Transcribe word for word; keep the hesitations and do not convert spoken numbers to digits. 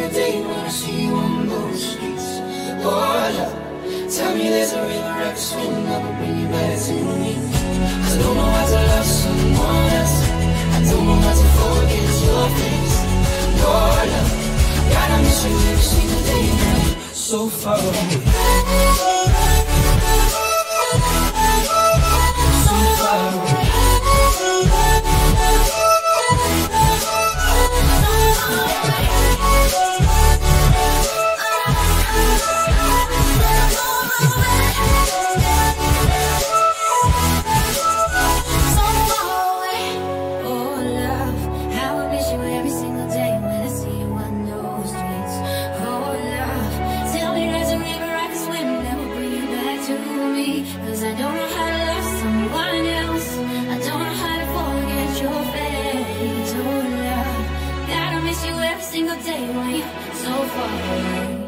single day when I see you on those streets. Oh, love, tell me there's a river I can swim that will bring you back to me. Cause I don't know how to love someone else. I don't know how to forget your face. Oh, love, God, I miss you every single day now. So far away. So far away. Single day when you're so far away.